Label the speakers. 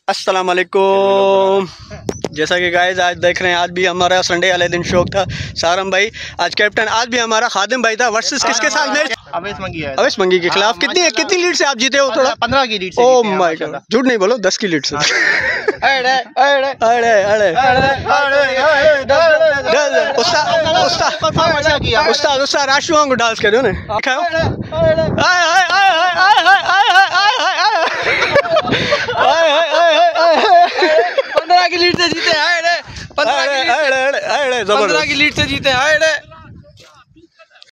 Speaker 1: अस्सलाम वालेकुम। जैसा कि गाइस आज देख रहे हैं, आज भी हमारा संडे वाले दिन शौक था। सारम भाई आज कैप्टन, आज भी हमारा खादिम भाई था। वर्सेस किसके साथ मैच? अवेश मंगी के खिलाफ। कितनी लीड से आप जीते हो? थोड़ा 15 की लीड से। ओह माय गॉड, झूठ नहीं बोलो, 10 की लीड से। उस्ताद राशुओं को डांस करो ना। 15 की लीड से जीते। 15 की लीड से जीते।